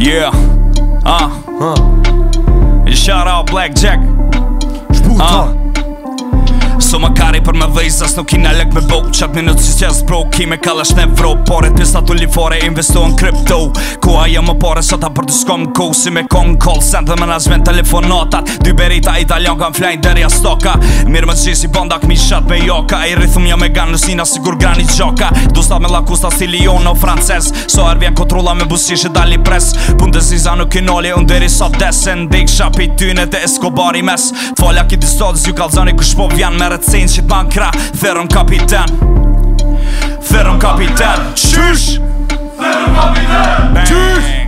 Yeah. Shout out Black Jack. So ma kari për me dhejzas, nuk kina lek me bo. Qatë minut si qes bro, ki me kalash ne vro. Pore pista tu li fore, investo në krypto. Ku aja më pore sota për të shkom ko. Si me kon call center dhe management telefonatat. Dy berita italian kan flajnë derja stoka. Mirë më qisi banda këmi shat me joka. I rithum ja me gan nusina sigur grani gjoka. Dusta me lakusta stili jono frances. So er vjen kontrola me busqishe dali pres. Bundesiza nuk kinoli underi sa desen. Dek shapi tyne te Escobari mes. Tfolja ki distodis ju kalzani kush po vjan me recens që t'bankra. Therëm kapiten. Therëm kapiten. Qysh? Therëm kapiten. Qysh?